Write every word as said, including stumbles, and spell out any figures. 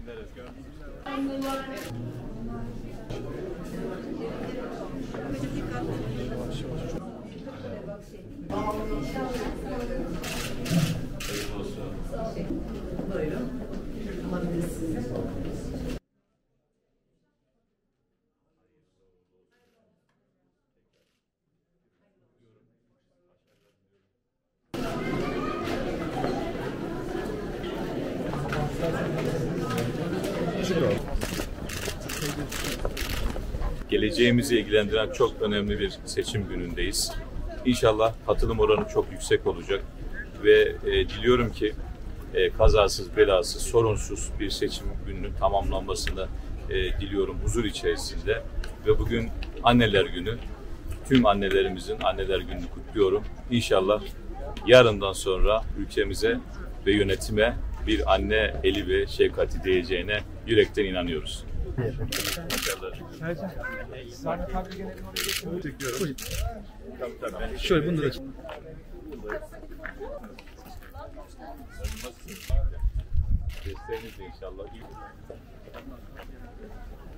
dinleriz. Buyurun. Alabilirsiniz. Geleceğimizi ilgilendiren çok önemli bir seçim günündeyiz. İnşallah katılım oranı çok yüksek olacak ve e, diliyorum ki e, kazasız, belasız, sorunsuz bir seçim gününün tamamlanmasını e, diliyorum huzur içerisinde. Ve bugün Anneler Günü, tüm annelerimizin Anneler Günü'nü kutluyorum. İnşallah yarından sonra ülkemize ve yönetime bir anne eli ve şefkati değeceğine yürekten inanıyoruz. Şöyle bunu da desteğinizle inşallah.